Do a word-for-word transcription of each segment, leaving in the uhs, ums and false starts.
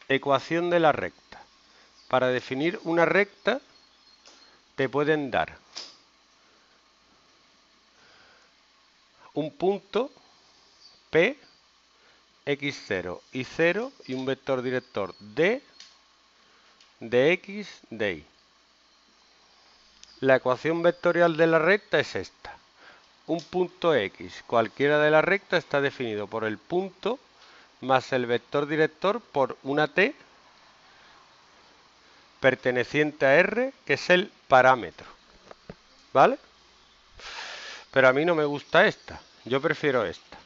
Ecuación de la recta. Para definir una recta te pueden dar un punto P, x cero y cero y un vector director D de x de y. La ecuación vectorial de la recta es esta. Un punto X, cualquiera de la recta, está definido por el punto más el vector director por una T perteneciente a R, que es el parámetro. ¿Vale? Pero a mí no me gusta esta, yo prefiero esta.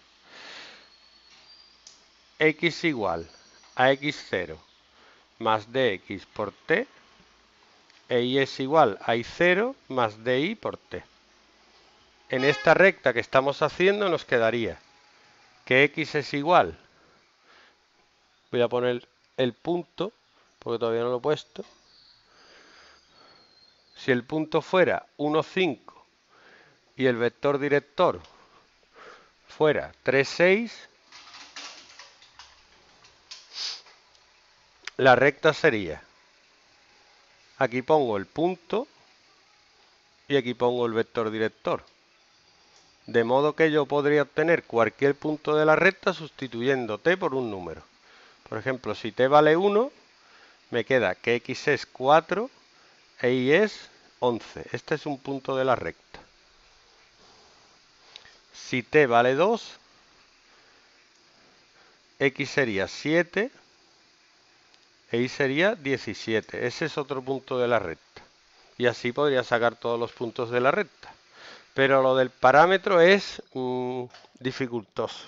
X igual a x cero más dx por t, e y es igual a y cero más di por t. En esta recta que estamos haciendo nos quedaría que x es igual, voy a poner el punto, porque todavía no lo he puesto. Si el punto fuera uno, cinco y el vector director fuera tres, seis, la recta sería, aquí pongo el punto y aquí pongo el vector director. De modo que yo podría obtener cualquier punto de la recta sustituyendo t por un número. Por ejemplo, si t vale uno, me queda que x es cuatro e y es once. Este es un punto de la recta. Si t vale dos, x sería siete e y sería diecisiete. Ese es otro punto de la recta. Y así podría sacar todos los puntos de la recta. Pero lo del parámetro es mmm, dificultoso.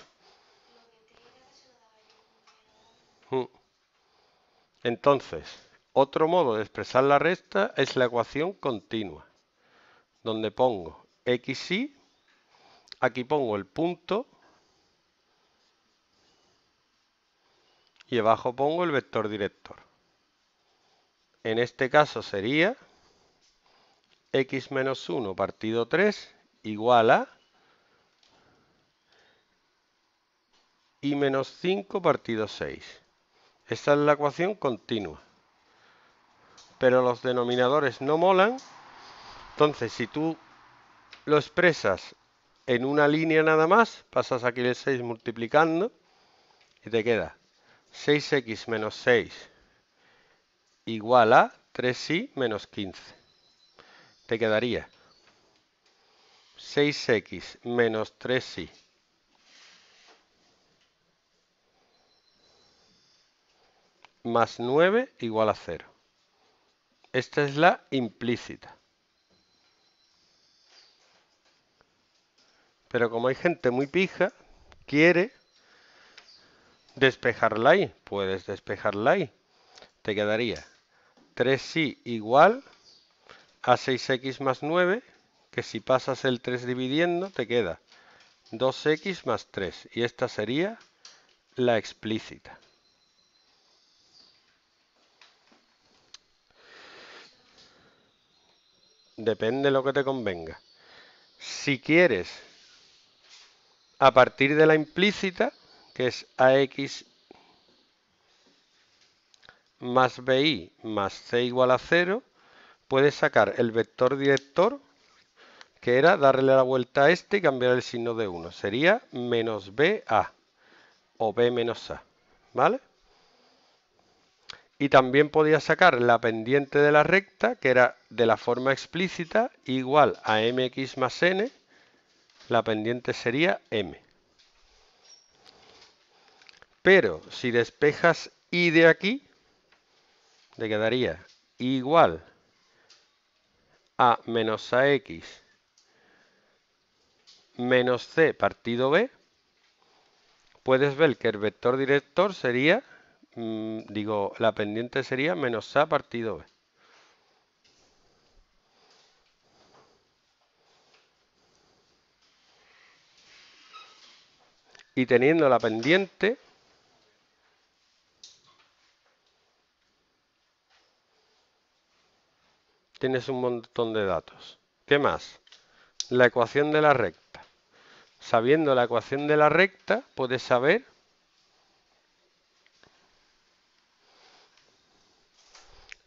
Mm. Entonces, otro modo de expresar la recta es la ecuación continua, donde pongo xy, aquí pongo el punto y abajo pongo el vector director. En este caso sería x menos uno partido tres igual a y menos cinco partido seis. Esta es la ecuación continua. Pero los denominadores no molan. Entonces, si tú lo expresas en una línea nada más, pasas aquí el seis multiplicando y te queda seis x menos seis igual a tres y menos quince. Te quedaría seis x menos tres y más nueve igual a cero. Esta es la implícita. Pero como hay gente muy pija, quiere despejarla ahí. Puedes despejarla ahí. Te quedaría tres y igual a seis x más nueve, que si pasas el tres dividiendo te queda dos x más tres. Y esta sería la explícita. Depende de lo que te convenga. Si quieres, a partir de la implícita, que es ax más bi más c igual a cero, puedes sacar el vector director, que era darle la vuelta a este y cambiar el signo de uno. Sería menos ba o b menos a, ¿vale? Y también podía sacar la pendiente de la recta, que era de la forma explícita, igual a mx más n. La pendiente sería m. Pero si despejas y de aquí, te quedaría igual a menos ax menos c partido b. Puedes ver que el vector director sería, mmm, digo, la pendiente sería menos a partido b. Y teniendo la pendiente, tienes un montón de datos. ¿Qué más? La ecuación de la recta. Sabiendo la ecuación de la recta, puedes saber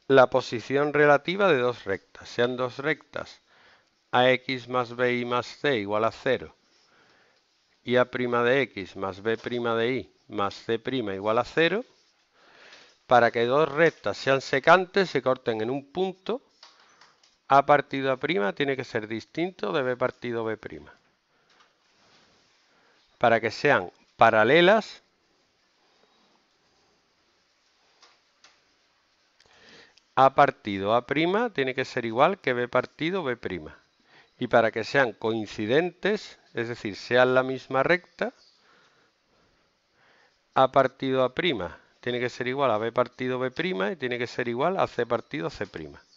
la posición relativa de dos rectas. Sean dos rectas ax más bi más c igual a cero y a' de x más b' de y más c' igual a cero, para que dos rectas sean secantes se corten en un punto, a partido a' tiene que ser distinto de b partido b'. Para que sean paralelas, a partido a' tiene que ser igual que b partido b'. Y para que sean coincidentes, es decir, sean la misma recta, a partido a' tiene que ser igual a b partido b' y tiene que ser igual a c partido c'.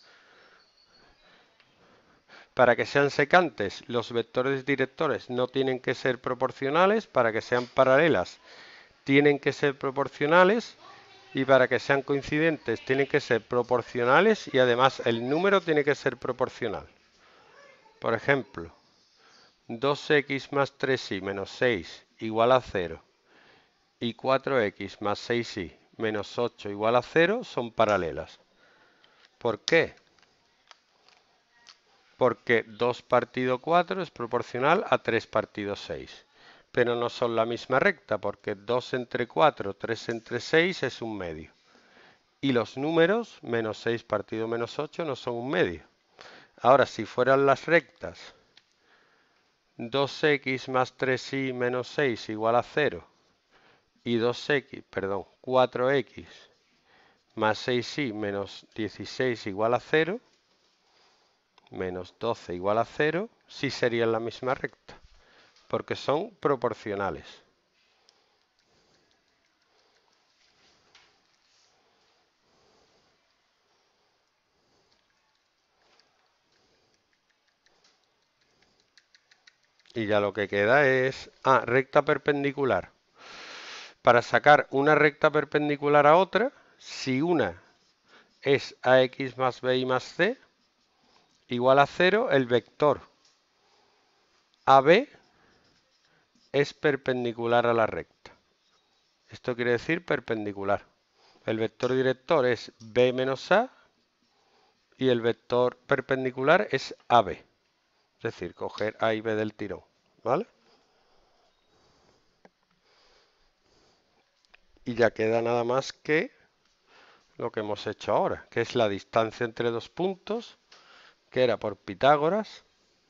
Para que sean secantes, los vectores directores no tienen que ser proporcionales. Para que sean paralelas, tienen que ser proporcionales. Y para que sean coincidentes, tienen que ser proporcionales y además el número tiene que ser proporcional. Por ejemplo, dos equis más tres y menos seis igual a cero y cuatro equis más seis y menos ocho igual a cero son paralelas. ¿Por qué? Porque dos partido cuatro es proporcional a tres partido seis. Pero no son la misma recta, porque dos entre cuatro, tres entre seis es un medio. Y los números, menos seis partido menos ocho, no son un medio. Ahora, si fueran las rectas, dos equis más tres y menos seis igual a cero y dos equis, perdón, cuatro equis más seis y menos dieciséis igual a cero, menos doce igual a cero, sí serían la misma recta, porque son proporcionales. Y ya lo que queda es, ah, recta perpendicular. Para sacar una recta perpendicular a otra, si una es ax más bi más c igual a cero, el vector A B es perpendicular a la recta. Esto quiere decir perpendicular. El vector director es B menos A y el vector perpendicular es A B. Es decir, coger A y B del tirón, ¿vale? Y ya queda nada más que lo que hemos hecho ahora, que es la distancia entre dos puntos, que era por Pitágoras.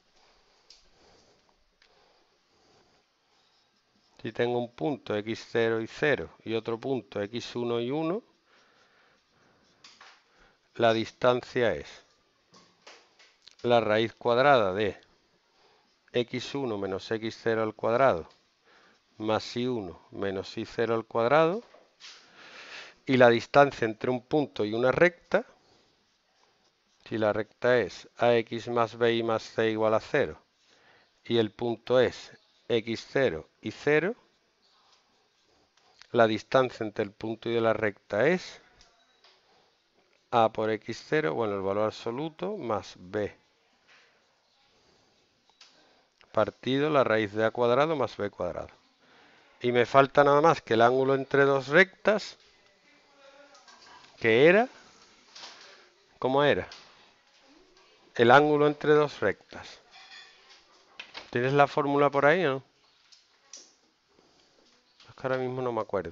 Si tengo un punto equis cero y cero y otro punto equis uno y uno, la distancia es la raíz cuadrada de equis uno menos equis cero al cuadrado más y uno menos y cero al cuadrado, y la distancia entre un punto y una recta, si la recta es ax más bi más c igual a cero y el punto es equis cero y cero, la distancia entre el punto y de la recta es a por equis cero, bueno, el valor absoluto, más b partido la raíz de a cuadrado más b cuadrado. Y me falta nada más que el ángulo entre dos rectas, que era, ¿cómo era? El ángulo entre dos rectas. ¿Tienes la fórmula por ahí o no? Es que ahora mismo no me acuerdo.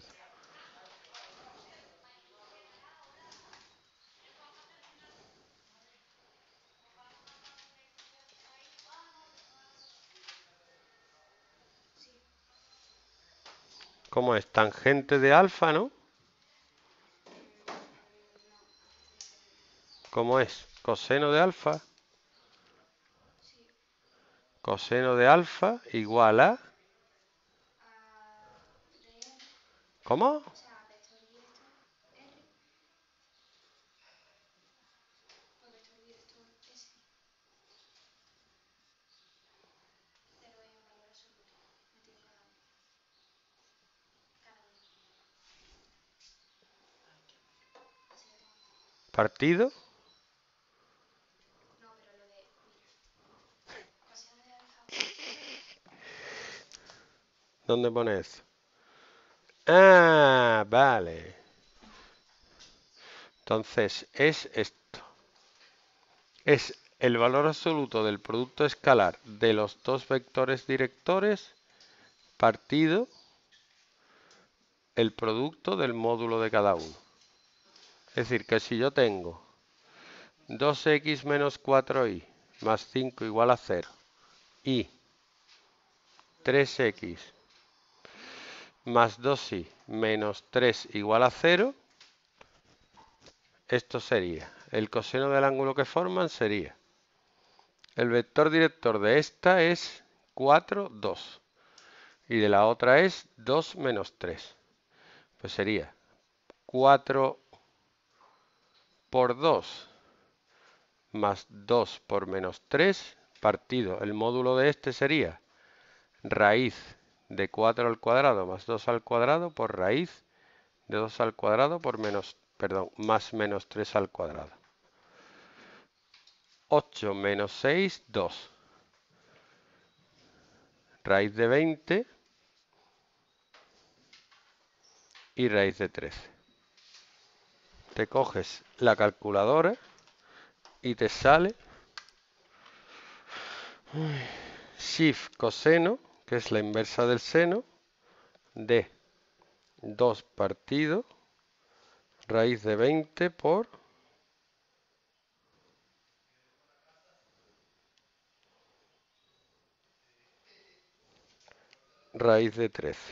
¿Cómo es? Tangente de alfa, ¿no? ¿Cómo es? Coseno de alfa. Coseno de alfa igual a... ¿Cómo? ¿Partido? ¿Dónde pone eso? Ah, vale. Entonces es esto. Es el valor absoluto del producto escalar de los dos vectores directores partido el producto del módulo de cada uno. Es decir, que si yo tengo dos equis menos cuatro y más cinco igual a cero y tres equis más dos y menos tres igual a cero, esto sería, el coseno del ángulo que forman sería, el vector director de esta es cuatro, dos y de la otra es dos menos tres. Pues sería cuatro por dos más dos por menos tres partido. El módulo de este sería raíz de cuatro al cuadrado más dos al cuadrado por raíz de dos al cuadrado por menos, perdón, más menos tres al cuadrado. ocho menos seis, dos. Raíz de veinte y raíz de trece. Te coges la calculadora y te sale shift coseno, que es la inversa del seno, de dos partido raíz de veinte por raíz de trece.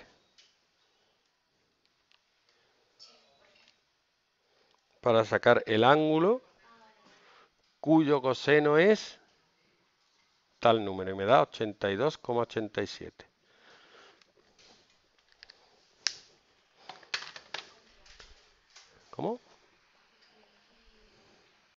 Para sacar el ángulo cuyo coseno es tal número y me da ochenta y dos coma ochenta y siete. ¿Cómo?